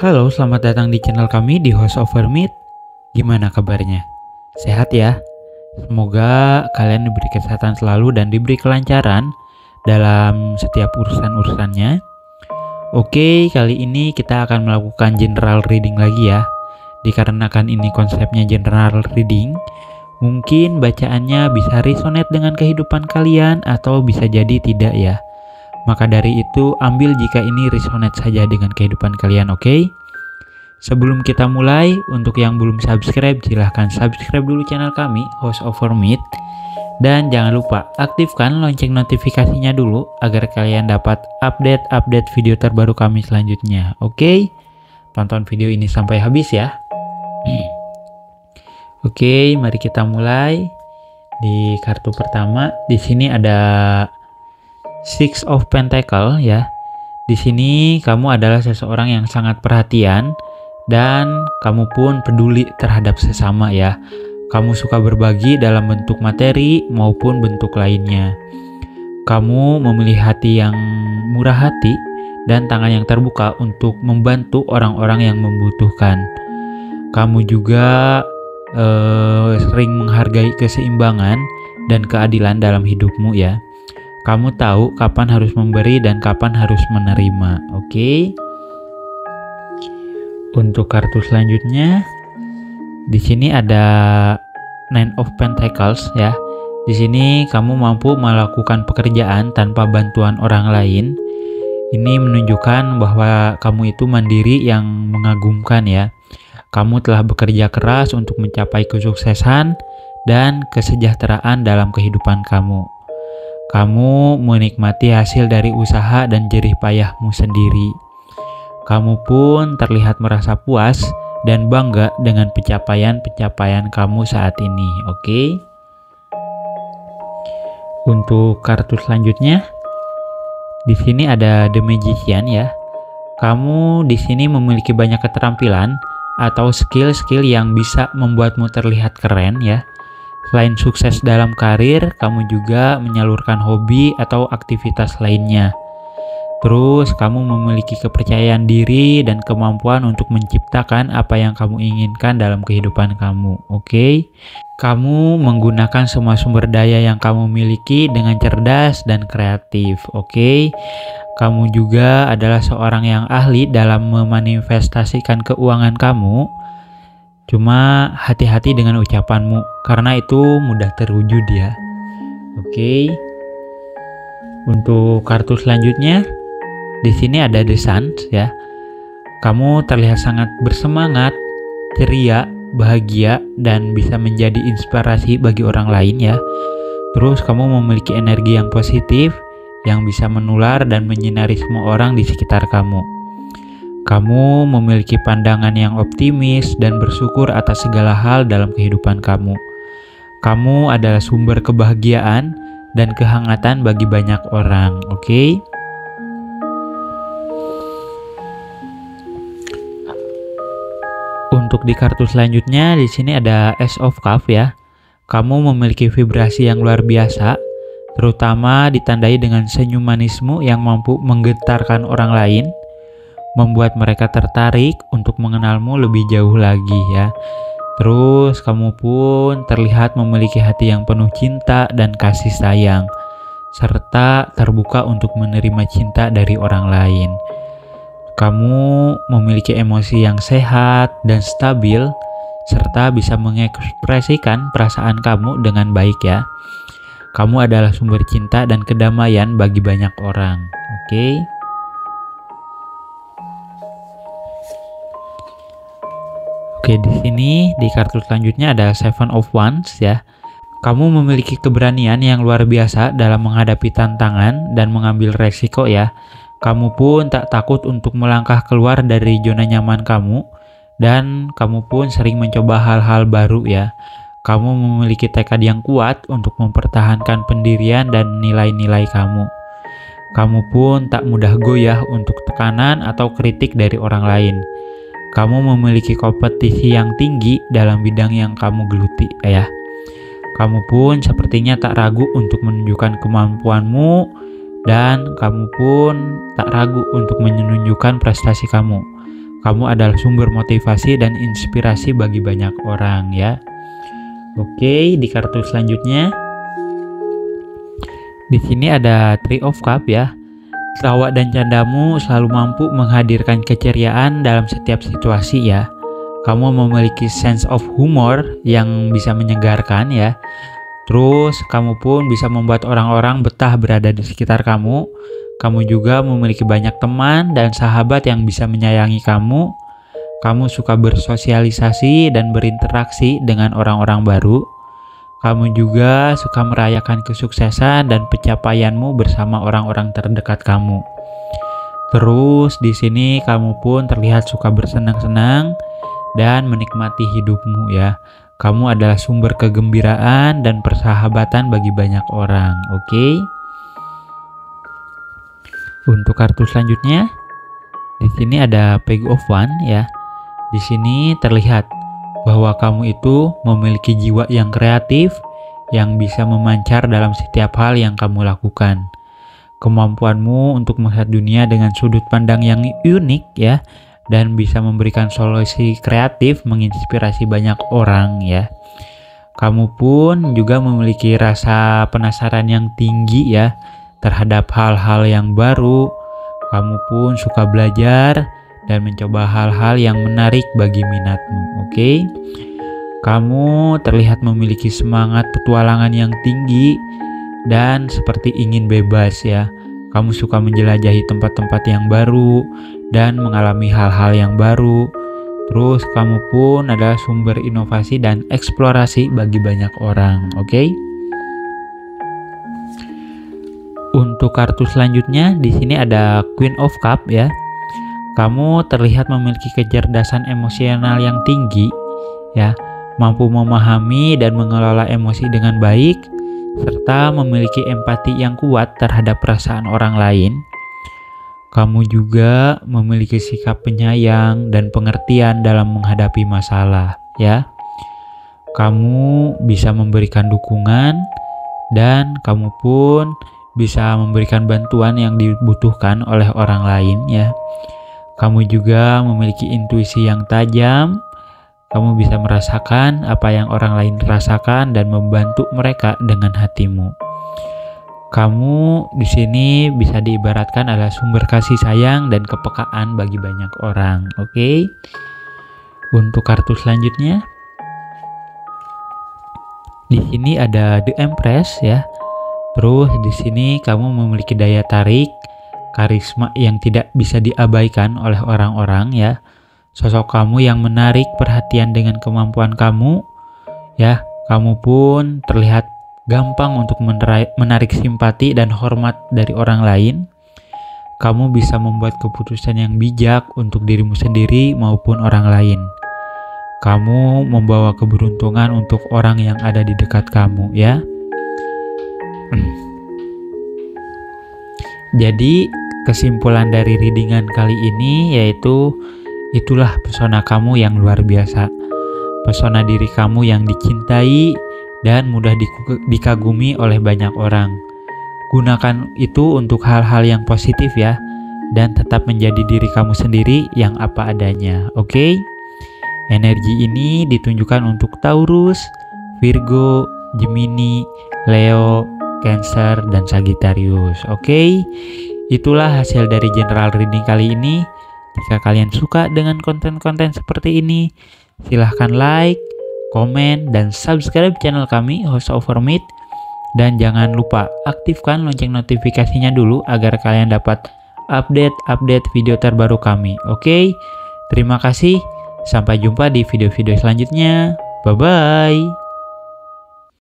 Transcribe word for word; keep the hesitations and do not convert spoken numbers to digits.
Halo, selamat datang di channel kami di House of Hermit. Gimana kabarnya? Sehat ya? Semoga kalian diberi kesehatan selalu dan diberi kelancaran dalam setiap urusan-urusannya. Oke, kali ini kita akan melakukan general reading lagi ya. Dikarenakan ini konsepnya general reading, mungkin bacaannya bisa resonate dengan kehidupan kalian atau bisa jadi tidak ya. Maka dari itu, ambil jika ini resonate saja dengan kehidupan kalian, oke? Okay? Sebelum kita mulai, untuk yang belum subscribe, silahkan subscribe dulu channel kami, House of Hermit. Dan jangan lupa aktifkan lonceng notifikasinya dulu, agar kalian dapat update-update video terbaru kami selanjutnya, oke? Okay? Tonton video ini sampai habis ya. Oke, okay, mari kita mulai. Di kartu pertama, di sini ada Six of Pentacle ya. Di sini kamu adalah seseorang yang sangat perhatian dan kamu pun peduli terhadap sesama ya. Kamu suka berbagi dalam bentuk materi maupun bentuk lainnya. Kamu memiliki hati yang murah hati dan tangan yang terbuka untuk membantu orang-orang yang membutuhkan. Kamu juga eh, sering menghargai keseimbangan dan keadilan dalam hidupmu ya. Kamu tahu kapan harus memberi dan kapan harus menerima, oke? Okay? Untuk kartu selanjutnya, di sini ada Nine of Pentacles ya. Di sini kamu mampu melakukan pekerjaan tanpa bantuan orang lain. Ini menunjukkan bahwa kamu itu mandiri yang mengagumkan ya. Kamu telah bekerja keras untuk mencapai kesuksesan dan kesejahteraan dalam kehidupan kamu. Kamu menikmati hasil dari usaha dan jerih payahmu sendiri. Kamu pun terlihat merasa puas dan bangga dengan pencapaian-pencapaian kamu saat ini, oke? Okay? Untuk kartu selanjutnya, di sini ada The Magician ya. Kamu di sini memiliki banyak keterampilan atau skill-skill yang bisa membuatmu terlihat keren ya. Selain sukses dalam karir, kamu juga menyalurkan hobi atau aktivitas lainnya. Terus, kamu memiliki kepercayaan diri dan kemampuan untuk menciptakan apa yang kamu inginkan dalam kehidupan kamu, oke? Okay? Kamu menggunakan semua sumber daya yang kamu miliki dengan cerdas dan kreatif, oke? Okay? Kamu juga adalah seorang yang ahli dalam memanifestasikan keuangan kamu. Cuma hati-hati dengan ucapanmu, karena itu mudah terwujud ya. Oke. Okay. Untuk kartu selanjutnya, di sini ada The Sun ya. Kamu terlihat sangat bersemangat, ceria, bahagia, dan bisa menjadi inspirasi bagi orang lain ya. Terus kamu memiliki energi yang positif, yang bisa menular dan menyinari semua orang di sekitar kamu. Kamu memiliki pandangan yang optimis dan bersyukur atas segala hal dalam kehidupan kamu. Kamu adalah sumber kebahagiaan dan kehangatan bagi banyak orang, oke? Okay? Untuk di kartu selanjutnya, di sini ada Ace of Cups ya. Kamu memiliki vibrasi yang luar biasa, terutama ditandai dengan senyum manismu yang mampu menggetarkan orang lain, membuat mereka tertarik untuk mengenalmu lebih jauh lagi ya. Terus kamu pun terlihat memiliki hati yang penuh cinta dan kasih sayang, serta terbuka untuk menerima cinta dari orang lain. Kamu memiliki emosi yang sehat dan stabil, serta bisa mengekspresikan perasaan kamu dengan baik ya. Kamu adalah sumber cinta dan kedamaian bagi banyak orang, oke? Okay? Oke, di sini di kartu selanjutnya ada Seven of Wands ya. Kamu memiliki keberanian yang luar biasa dalam menghadapi tantangan dan mengambil resiko ya. Kamu pun tak takut untuk melangkah keluar dari zona nyaman kamu dan kamu pun sering mencoba hal-hal baru ya. Kamu memiliki tekad yang kuat untuk mempertahankan pendirian dan nilai-nilai kamu. Kamu pun tak mudah goyah untuk tekanan atau kritik dari orang lain. Kamu memiliki kompetisi yang tinggi dalam bidang yang kamu geluti ya. Kamu pun sepertinya tak ragu untuk menunjukkan kemampuanmu dan kamu pun tak ragu untuk menunjukkan prestasi kamu. Kamu adalah sumber motivasi dan inspirasi bagi banyak orang ya. Oke, di kartu selanjutnya. Di sini ada Three of Cups ya. Tawa dan candamu selalu mampu menghadirkan keceriaan dalam setiap situasi ya. Kamu memiliki sense of humor yang bisa menyegarkan ya. Terus kamu pun bisa membuat orang-orang betah berada di sekitar kamu. Kamu juga memiliki banyak teman dan sahabat yang bisa menyayangi kamu. Kamu suka bersosialisasi dan berinteraksi dengan orang-orang baru. Kamu juga suka merayakan kesuksesan dan pencapaianmu bersama orang-orang terdekat kamu. Terus di sini kamu pun terlihat suka bersenang-senang dan menikmati hidupmu ya. Kamu adalah sumber kegembiraan dan persahabatan bagi banyak orang. Oke. Untuk kartu selanjutnya, di sini ada Page of Wands ya. Di sini terlihat bahwa kamu itu memiliki jiwa yang kreatif yang bisa memancar dalam setiap hal yang kamu lakukan. Kemampuanmu untuk melihat dunia dengan sudut pandang yang unik ya, dan bisa memberikan solusi kreatif menginspirasi banyak orang ya. Kamu pun juga memiliki rasa penasaran yang tinggi ya terhadap hal-hal yang baru. Kamu pun suka belajar dan mencoba hal-hal yang menarik bagi minatmu. Oke. Kamu terlihat memiliki semangat petualangan yang tinggi dan seperti ingin bebas ya. Kamu suka menjelajahi tempat-tempat yang baru dan mengalami hal-hal yang baru. Terus kamu pun adalah sumber inovasi dan eksplorasi bagi banyak orang. Oke. Okay? Untuk kartu selanjutnya di sini ada Queen of Cups ya. Kamu terlihat memiliki kecerdasan emosional yang tinggi ya, mampu memahami dan mengelola emosi dengan baik, serta memiliki empati yang kuat terhadap perasaan orang lain. Kamu juga memiliki sikap penyayang dan pengertian dalam menghadapi masalah ya. Kamu bisa memberikan dukungan dan kamu pun bisa memberikan bantuan yang dibutuhkan oleh orang lain ya. Kamu juga memiliki intuisi yang tajam. Kamu bisa merasakan apa yang orang lain rasakan dan membantu mereka dengan hatimu. Kamu di sini bisa diibaratkan adalah sumber kasih sayang dan kepekaan bagi banyak orang. Oke. Okay? Untuk kartu selanjutnya, di sini ada The Empress ya. Terus di sini kamu memiliki daya tarik, karisma yang tidak bisa diabaikan oleh orang-orang ya. Sosok kamu yang menarik perhatian dengan kemampuan kamu ya. Kamu pun terlihat gampang untuk menarik simpati dan hormat dari orang lain. Kamu bisa membuat keputusan yang bijak untuk dirimu sendiri maupun orang lain. Kamu membawa keberuntungan untuk orang yang ada di dekat kamu ya. Jadi kesimpulan dari readingan kali ini yaitu itulah pesona kamu yang luar biasa. Pesona diri kamu yang dicintai dan mudah dikagumi oleh banyak orang. Gunakan itu untuk hal-hal yang positif ya, dan tetap menjadi diri kamu sendiri yang apa adanya. Oke? Okay? Energi ini ditunjukkan untuk Taurus, Virgo, Gemini, Leo, Cancer, dan Sagittarius. Oke? Okay? Itulah hasil dari general reading kali ini. Jika kalian suka dengan konten-konten seperti ini, silahkan like, komen, dan subscribe channel kami House of Hermit. Dan jangan lupa aktifkan lonceng notifikasinya dulu agar kalian dapat update-update video terbaru kami. Oke, terima kasih. Sampai jumpa di video-video selanjutnya. Bye-bye.